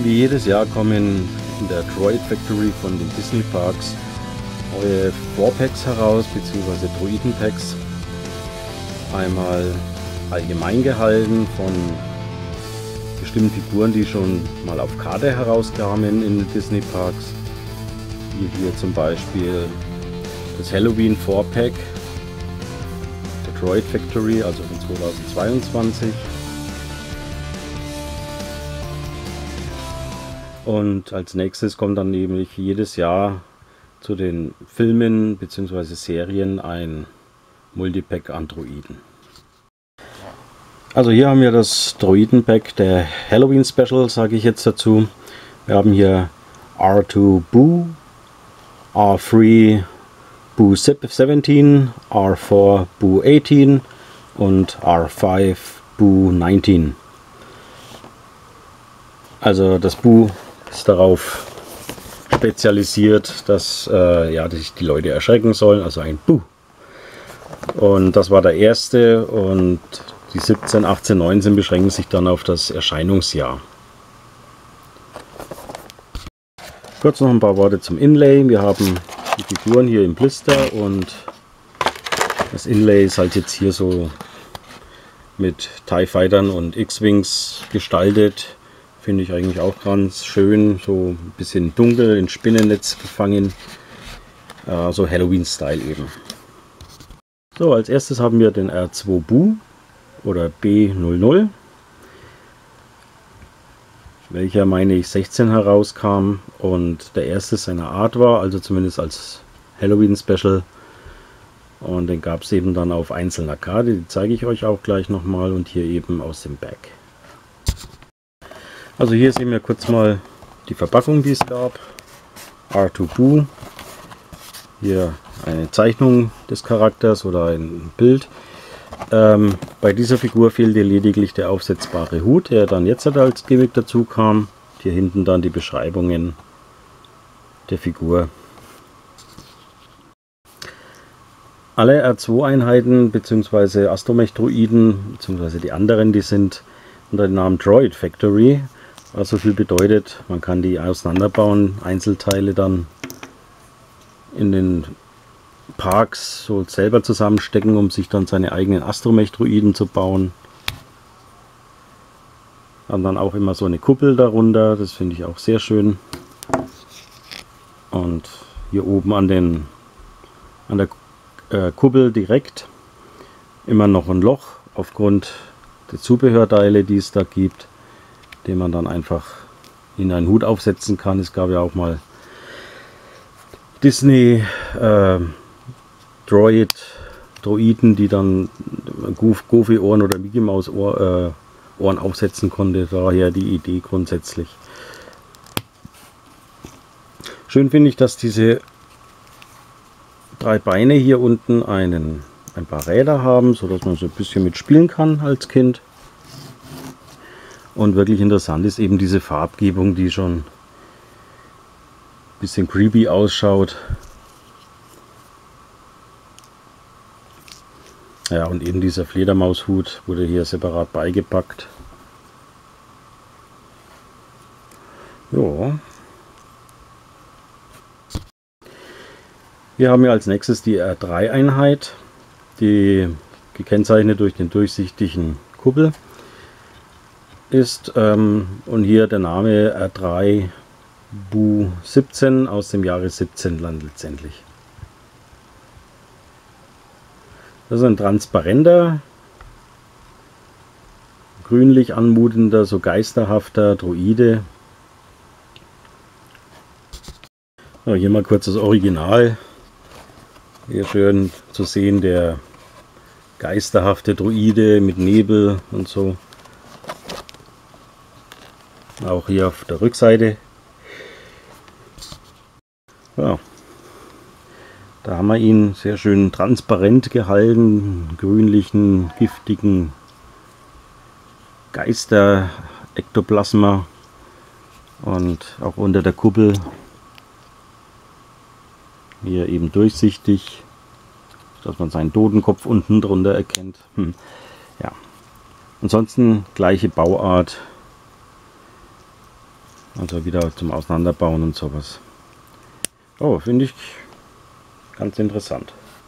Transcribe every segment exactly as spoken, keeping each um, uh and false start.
Wie jedes Jahr kommen in der Droid Factory von den Disney Parks neue vier Packs heraus, beziehungsweise Droiden Packs. Einmal allgemein gehalten von bestimmten Figuren, die schon mal auf Karte herauskamen in den Disney Parks. Wie hier zum Beispiel das Halloween vier Pack der Droid Factory, also von zweitausendzweiundzwanzig. Und als nächstes kommt dann nämlich jedes Jahr zu den Filmen bzw. Serien ein Multipack an Droiden. Also hier haben wir das Droiden-Pack der Halloween Special, sage ich jetzt dazu. Wir haben hier R zwei Boo, R drei Boo siebzehn, R vier Boo achtzehn und R fünf Boo neunzehn. Also das Boo ist darauf spezialisiert, dass äh, ja, sich die Leute erschrecken sollen, also ein Boo. Und das war der erste, und die siebzehn, achtzehn, neunzehn beschränken sich dann auf das Erscheinungsjahr. Kurz noch ein paar Worte zum Inlay. Wir haben die Figuren hier im Blister und das Inlay ist halt jetzt hier so mit TIE Fightern und X-Wings gestaltet. Finde ich eigentlich auch ganz schön, so ein bisschen dunkel in Spinnennetz gefangen, äh, so Halloween-Style eben. So, als erstes haben wir den R zwei Boo oder B null null, welcher, meine ich, sechzehn herauskam und der erste seiner Art war, also zumindest als Halloween-Special. Und den gab es eben dann auf einzelner Karte, die zeige ich euch auch gleich nochmal, und hier eben aus dem Bag. Also hier sehen wir kurz mal die Verpackung, die es gab. R zwei Boo. Hier eine Zeichnung des Charakters oder ein Bild. Ähm, bei dieser Figur fehlte lediglich der aufsetzbare Hut, der dann jetzt als Gimmick dazu kam. Hier hinten dann die Beschreibungen der Figur. Alle R zwei Einheiten bzw. Astromech-Droiden bzw. die anderen, die sind unter dem Namen Droid Factory. Was so viel bedeutet, man kann die auseinanderbauen, Einzelteile dann in den Parks so selber zusammenstecken, um sich dann seine eigenen Astromech-Droiden zu bauen. Haben dann auch immer so eine Kuppel darunter, das finde ich auch sehr schön. Und hier oben an, den, an der äh, Kuppel direkt immer noch ein Loch aufgrund der Zubehörteile, die es da gibt, den man dann einfach in einen Hut aufsetzen kann. Es gab ja auch mal Disney äh, Droid Droiden, die dann Goofy Ohren oder Mickey Maus Ohr, äh, Ohren aufsetzen konnte. Daher die Idee grundsätzlich. Schön finde ich, dass diese drei Beine hier unten einen, ein paar Räder haben, so dass man so ein bisschen mitspielen kann als Kind. Und wirklich interessant ist eben diese Farbgebung, die schon ein bisschen creepy ausschaut. Ja, und eben dieser Fledermaushut wurde hier separat beigepackt. Ja. Wir haben ja als nächstes die R drei Einheit, die gekennzeichnet durch den durchsichtigen Kuppel ist, ähm, und hier der Name R drei Boo siebzehn aus dem Jahre siebzehn dann letztendlich. Das ist ein transparenter, grünlich anmutender, so geisterhafter Droide. So, hier mal kurz das Original. Hier schön zu sehen, der geisterhafte Droide mit Nebel und so. Auch hier auf der Rückseite. Ja, da haben wir ihn sehr schön transparent gehalten, grünlichen, giftigen Geister-Ektoplasma, und auch unter der Kuppel hier eben durchsichtig, dass man seinen Totenkopf unten drunter erkennt. Hm. Ja, ansonsten gleiche Bauart. Also wieder zum Auseinanderbauen und sowas. Oh, finde ich ganz interessant.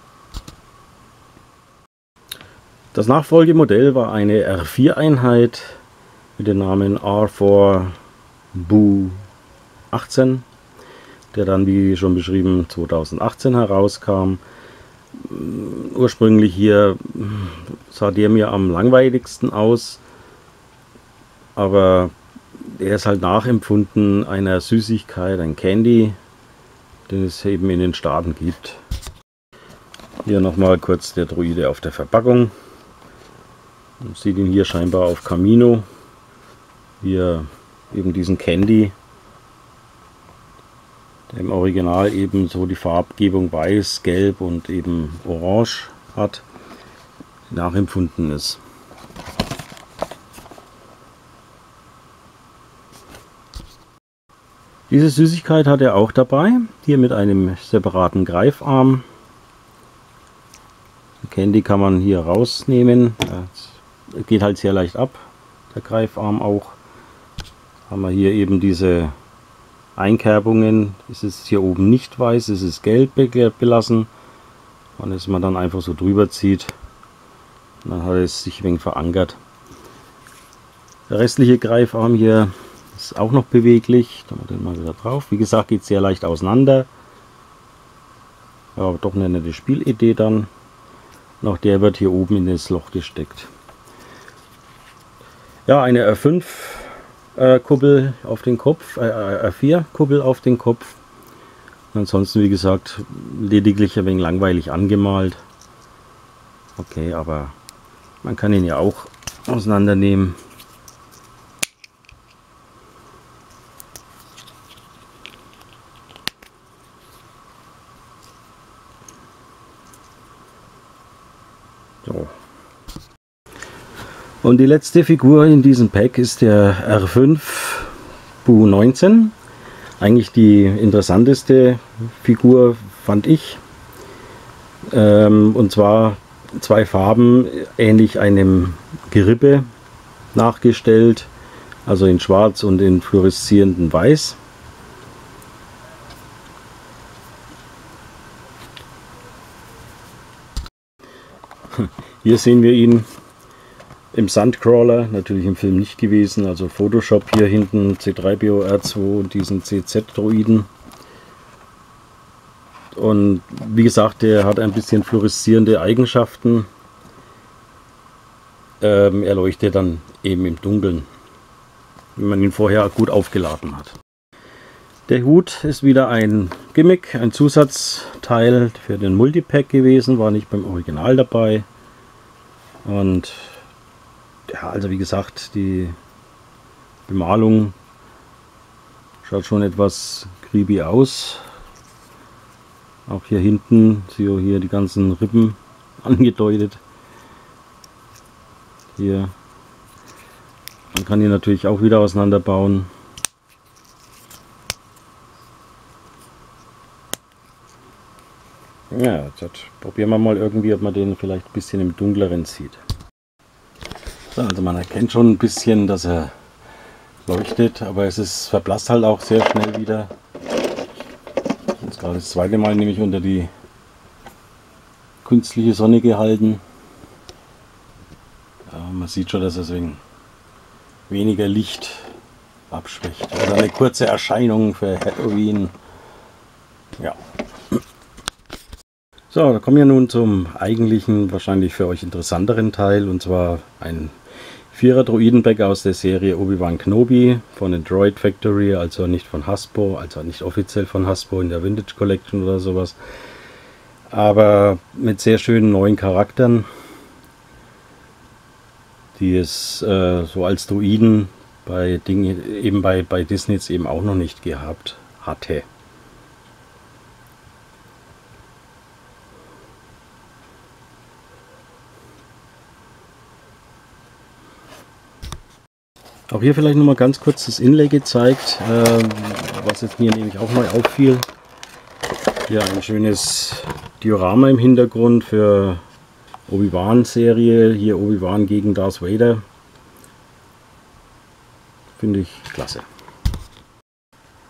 Das Nachfolgemodell war eine R vier Einheit mit dem Namen R vier B U achtzehn, der dann, wie schon beschrieben, zweitausendachtzehn herauskam. Ursprünglich hier sah der mir am langweiligsten aus, aber er ist halt nachempfunden einer Süßigkeit, ein Candy, den es eben in den Staaten gibt. Hier nochmal kurz der Droide auf der Verpackung. Man sieht ihn hier scheinbar auf Camino, wie er eben diesen Candy, der im Original eben so die Farbgebung weiß, gelb und eben orange hat, nachempfunden ist. Diese Süßigkeit hat er auch dabei, hier mit einem separaten Greifarm. Den Candy kann man hier rausnehmen, ja, geht halt sehr leicht ab, der Greifarm auch. Haben wir hier eben diese Einkerbungen, es ist hier oben nicht weiß, es ist gelb belassen. Und dass man dann einfach so drüber zieht, dann hat es sich ein wenig verankert. Der restliche Greifarm hier ist auch noch beweglich, da machen wir den mal wieder drauf. Wie gesagt, geht sehr leicht auseinander. Ja, aber doch eine nette Spielidee dann. Und auch der wird hier oben in das Loch gesteckt. Ja, eine R fünf äh, Kuppel auf den Kopf, äh, R vier Kuppel auf den Kopf. Und ansonsten, wie gesagt, lediglich ein wenig langweilig angemalt. Okay, aber man kann ihn ja auch auseinandernehmen. So. Und die letzte Figur in diesem Pack ist der R fünf B U neunzehn. Eigentlich die interessanteste Figur, fand ich. Ähm, und zwar zwei Farben, ähnlich einem Gerippe nachgestellt. Also in Schwarz und in fluoreszierendem Weiß. Hier sehen wir ihn im Sandcrawler, natürlich im Film nicht gewesen, also Photoshop hier hinten, C drei P O R zwei und diesen C Z-Droiden. Und wie gesagt, der hat ein bisschen fluoreszierende Eigenschaften. Ähm, er leuchtet dann eben im Dunkeln, wenn man ihn vorher gut aufgeladen hat. Der Hut ist wieder ein Gimmick, ein Zusatzteil für den Multipack gewesen, war nicht beim Original dabei. Und ja, also wie gesagt, die Bemalung schaut schon etwas creepy aus. Auch hier hinten, sehe hier die ganzen Rippen angedeutet. Hier. Man kann hier natürlich auch wieder auseinanderbauen. Ja, jetzt probieren wir mal irgendwie, ob man den vielleicht ein bisschen im Dunkleren sieht. So, also man erkennt schon ein bisschen, dass er leuchtet, aber es ist verblasst halt auch sehr schnell wieder. Jetzt gerade das zweite Mal nämlich unter die künstliche Sonne gehalten. Ja, man sieht schon, dass es wegen weniger Licht abschwächt. Also eine kurze Erscheinung für Halloween. Ja. So, da kommen wir nun zum eigentlichen, wahrscheinlich für euch interessanteren Teil, und zwar ein Vierer Droidenpack aus der Serie Obi-Wan Kenobi von der Droid Factory, also nicht von Hasbro, also nicht offiziell von Hasbro in der Vintage Collection oder sowas, aber mit sehr schönen neuen Charakteren, die es äh, so als Droiden bei Dingen, eben bei, bei Disney jetzt eben auch noch nicht gehabt hatte. Auch hier vielleicht noch mal ganz kurz das Inlay gezeigt, äh, was jetzt mir nämlich auch neu auffiel. Hier ein schönes Diorama im Hintergrund für Obi-Wan-Serie, hier Obi-Wan gegen Darth Vader. Finde ich klasse.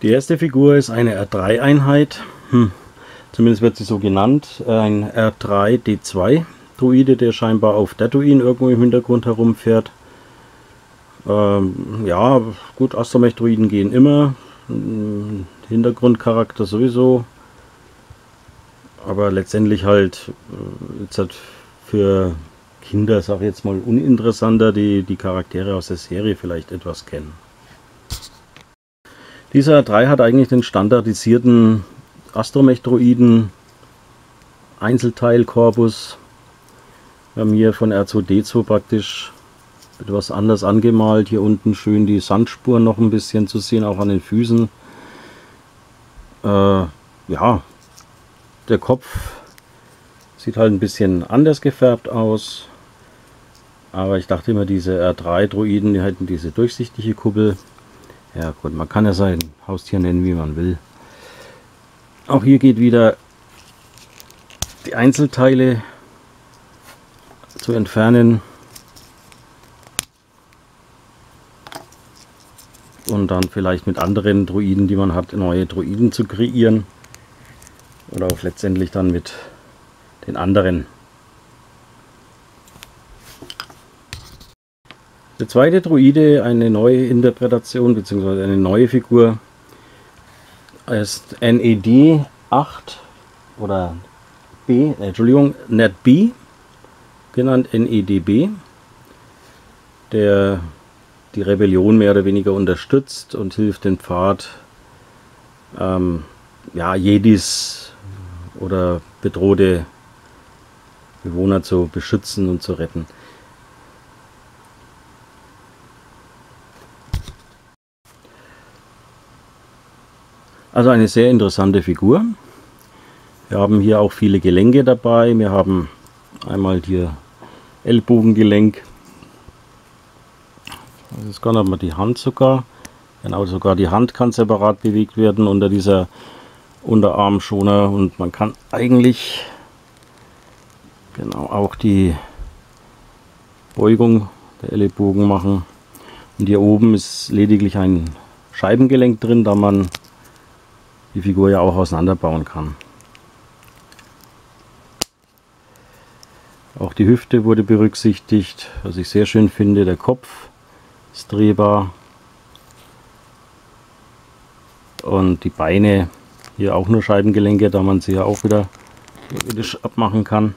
Die erste Figur ist eine R drei Einheit, hm. Zumindest wird sie so genannt, ein R drei D zwei Droide, der scheinbar auf Tatooine irgendwo im Hintergrund herumfährt. Ähm, ja, gut, Astromech-Droiden gehen immer, Hintergrundcharakter sowieso, aber letztendlich halt, jetzt halt für Kinder, sag ich jetzt mal, uninteressanter, die die Charaktere aus der Serie vielleicht etwas kennen. Dieser R drei hat eigentlich den standardisierten Astromech-Droiden Einzelteilkorpus. Wir haben hier von R zwei D zwei praktisch etwas anders angemalt. Hier unten schön die Sandspuren noch ein bisschen zu sehen, auch an den Füßen. Äh, ja, der Kopf sieht halt ein bisschen anders gefärbt aus. Aber ich dachte immer, diese R drei Droiden, die hätten diese durchsichtige Kuppel. Ja gut, man kann ja sein Haustier nennen, wie man will. Auch hier geht wieder die Einzelteile zu entfernen und dann vielleicht mit anderen Droiden, die man hat, neue Droiden zu kreieren oder auch letztendlich dann mit den anderen. Der zweite Droide, eine neue Interpretation bzw. eine neue Figur, ist N E D acht oder B, äh, Entschuldigung, N E D B, genannt N E D B, der die Rebellion mehr oder weniger unterstützt und hilft den Pfad, ähm, ja, Jedis oder bedrohte Bewohner zu beschützen und zu retten. Also eine sehr interessante Figur. Wir haben hier auch viele Gelenke dabei. Wir haben einmal hier Ellbogengelenk. Das ist gar nicht mal die Hand sogar. Genau, sogar die Hand kann separat bewegt werden unter dieser Unterarmschoner. Und man kann eigentlich genau auch die Beugung der Ellbogen machen. Und hier oben ist lediglich ein Scheibengelenk drin, da man die Figur ja auch auseinanderbauen kann. Auch die Hüfte wurde berücksichtigt, was ich sehr schön finde. Der Kopf ist drehbar und die Beine hier auch nur Scheibengelenke, da man sie ja auch wieder abmachen kann.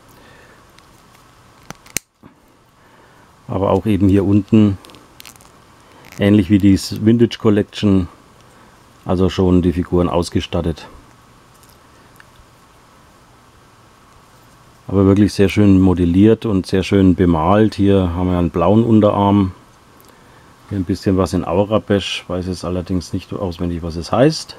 Aber auch eben hier unten, ähnlich wie die Vintage Collection, also schon die Figuren ausgestattet. Aber wirklich sehr schön modelliert und sehr schön bemalt. Hier haben wir einen blauen Unterarm. Hier ein bisschen was in Aurabeige. Weiß jetzt allerdings nicht auswendig, was es heißt.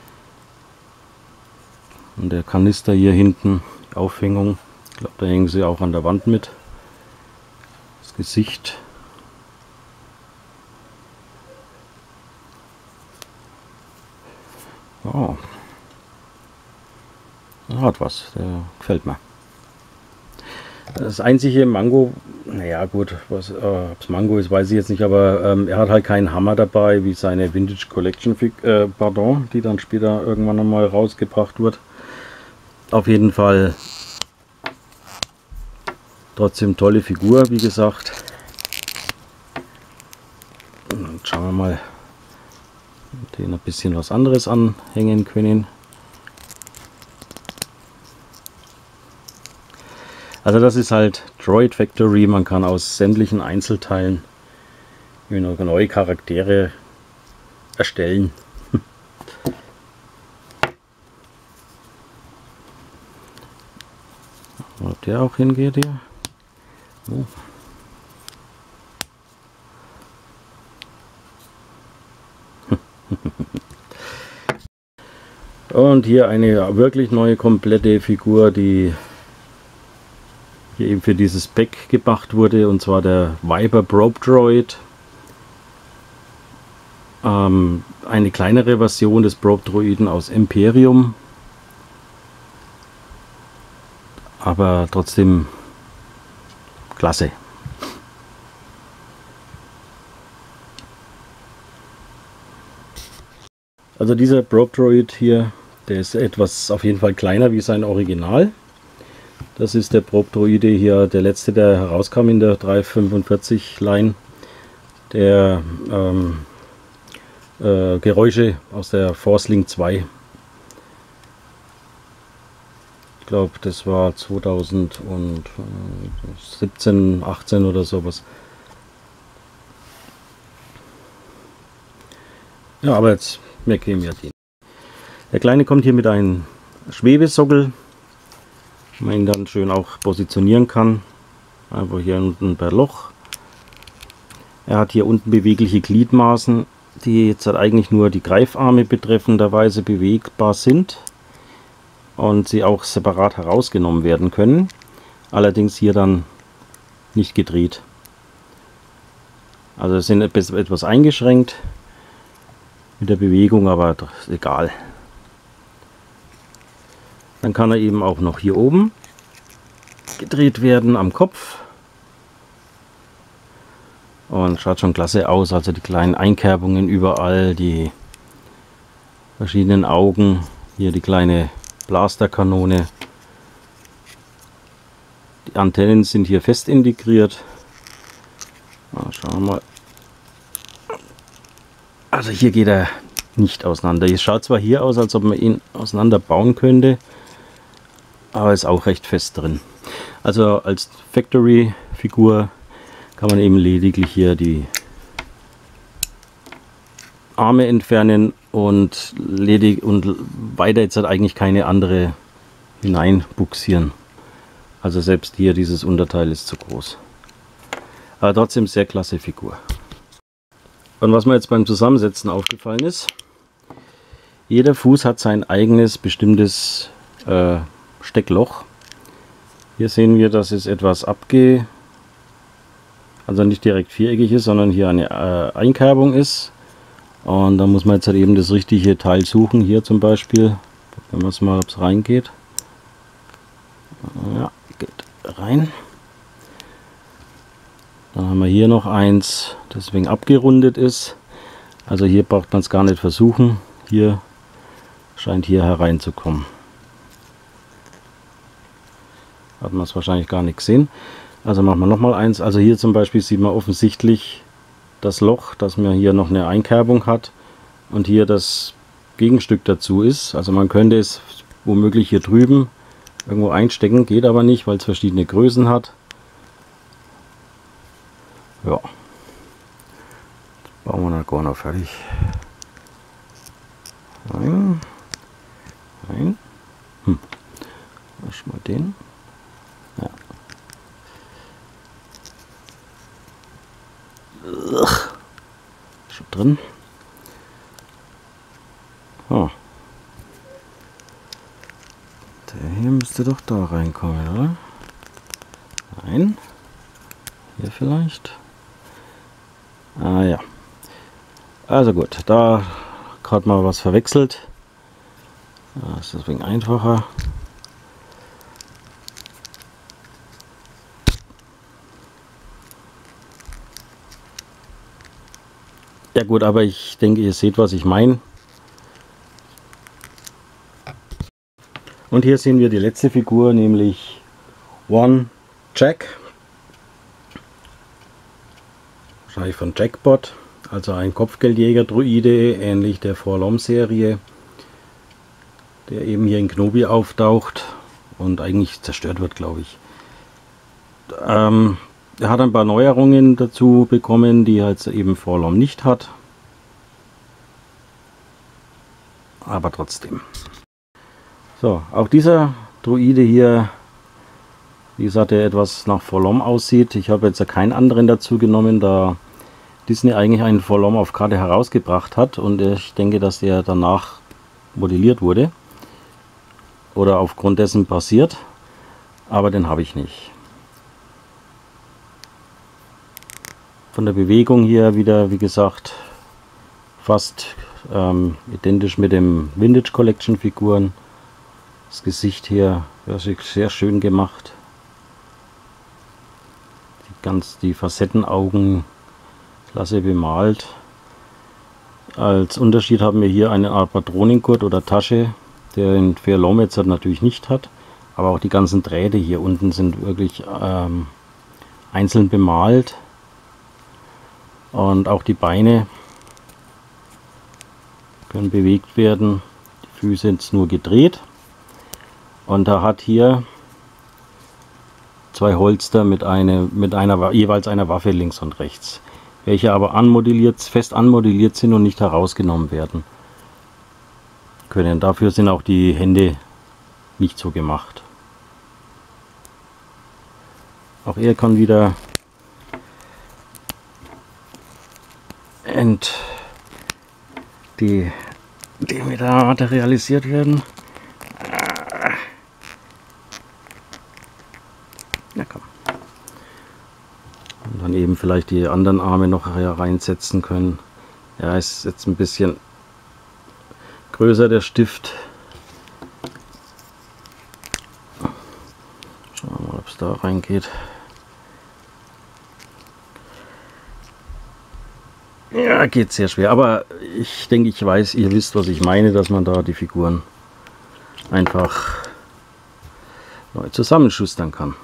Und der Kanister hier hinten, die Aufhängung. Ich glaube, da hängen sie auch an der Wand mit. Das Gesicht. Oh. Er hat was, der gefällt mir. Das einzige Mango, naja gut, was äh, ob's Mango ist, weiß ich jetzt nicht, aber ähm, er hat halt keinen Hammer dabei, wie seine Vintage Collection, äh, pardon, die dann später irgendwann einmal rausgebracht wird. Auf jeden Fall trotzdem tolle Figur, wie gesagt. Und dann schauen wir mal, den ein bisschen was anderes anhängen können. Also das ist halt Droid Factory, man kann aus sämtlichen Einzelteilen neue Charaktere erstellen. Ob der auch hingeht hier? Oh. Und hier eine wirklich neue komplette Figur, die hier eben für dieses Pack gemacht wurde, und zwar der Viper Probe Droid. Ähm, eine kleinere Version des Probe Droiden aus Imperium, aber trotzdem klasse. Also dieser Probe Droid hier, der ist etwas auf jeden Fall kleiner wie sein Original. Das ist der Probe Droide hier, der letzte, der herauskam in der drei fünfundvierzig Line, der ähm, äh, Geräusche aus der Force Link zwei. Ich glaube, das war zweitausendsiebzehn, achtzehn oder sowas. Ja, aber jetzt mehr kämen ja den. Der Kleine kommt hier mit einem Schwebesockel, wo man ihn dann schön auch positionieren kann. Einfach hier unten per Loch. Er hat hier unten bewegliche Gliedmaßen, die jetzt halt eigentlich nur die Greifarme betreffenderweise bewegbar sind und sie auch separat herausgenommen werden können. Allerdings hier dann nicht gedreht. Also sind etwas eingeschränkt mit der Bewegung, aber ist egal. Dann kann er eben auch noch hier oben gedreht werden am Kopf. Und schaut schon klasse aus, also die kleinen Einkerbungen überall, die verschiedenen Augen, hier die kleine Blasterkanone. Die Antennen sind hier fest integriert. Na, schauen wir mal. Also hier geht er nicht auseinander. Es schaut zwar hier aus, als ob man ihn auseinander bauen könnte, aber ist auch recht fest drin. Also als Factory-Figur kann man eben lediglich hier die Arme entfernen und ledig und weiter jetzt hat eigentlich keine andere hineinbuxieren. Also selbst hier dieses Unterteil ist zu groß. Aber trotzdem sehr klasse Figur. Und was mir jetzt beim Zusammensetzen aufgefallen ist, jeder Fuß hat sein eigenes bestimmtes äh, Steckloch. Hier sehen wir, dass es etwas abge... also nicht direkt viereckig ist, sondern hier eine äh, Einkerbung ist. Und da muss man jetzt halt eben das richtige Teil suchen. Hier zum Beispiel, wenn man es mal, ob es reingeht. Ja, geht rein. Dann haben wir hier noch eins, das deswegen abgerundet ist. Also hier braucht man es gar nicht versuchen. Hier scheint hier hereinzukommen. Hat man es wahrscheinlich gar nicht gesehen. Also machen wir noch mal eins. Also hier zum Beispiel sieht man offensichtlich das Loch, dass man hier noch eine Einkerbung hat und hier das Gegenstück dazu ist. Also man könnte es womöglich hier drüben irgendwo einstecken, geht aber nicht, weil es verschiedene Größen hat. Ja, bauen wir dann gar noch fertig. Nein, nein. Hm. Wasch mal den. Ja. Schon drin. Oh. Der hier müsste doch da reinkommen, oder? Nein. Hier vielleicht. Ah ja. Also gut, da gerade mal was verwechselt. Das ist deswegen einfacher. Ja gut, aber ich denke, ihr seht, was ich meine. Und hier sehen wir die letzte Figur, nämlich One Jack. Wahrscheinlich von Jackbot, also ein Kopfgeldjäger-Druide, ähnlich der Forlom-Serie, der eben hier in Knobi auftaucht und eigentlich zerstört wird, glaube ich. Ähm, er hat ein paar Neuerungen dazu bekommen, die halt eben Forlom nicht hat. Aber trotzdem. So, auch dieser Druide hier, wie gesagt, der etwas nach Forlom aussieht. Ich habe jetzt ja keinen anderen dazu genommen, da Disney eigentlich einen Forlom auf Karte herausgebracht hat und ich denke, dass der danach modelliert wurde oder aufgrund dessen passiert, aber den habe ich nicht. Von der Bewegung hier wieder, wie gesagt, fast ähm, identisch mit dem Vintage Collection Figuren. Das Gesicht hier sehr schön gemacht. Die, ganz, die Facettenaugen klasse bemalt. Als Unterschied haben wir hier eine Art Paronengurt oder Tasche, der den Fairlaw-Method natürlich nicht hat. Aber auch die ganzen Drähte hier unten sind wirklich ähm, einzeln bemalt. Und auch die Beine können bewegt werden. Die Füße sind nur gedreht. Und er hat hier zwei Holster mit, eine, mit einer, jeweils einer Waffe links und rechts, welche aber anmodelliert, fest anmodelliert sind und nicht herausgenommen werden können. Dafür sind auch die Hände nicht so gemacht. Auch er kann wieder ent die dematerialisiert werden. Ja, komm. Und dann eben vielleicht die anderen Arme noch reinsetzen können. Ja, ist jetzt ein bisschen größer der Stift. Schauen wir mal, ob es da reingeht. Ja, geht sehr schwer, aber ich denke, ich weiß, ihr wisst, was ich meine, dass man da die Figuren einfach neu zusammenschustern kann.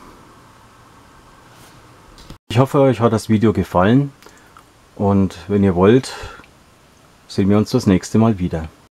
Ich hoffe, euch hat das Video gefallen und wenn ihr wollt, sehen wir uns das nächste Mal wieder.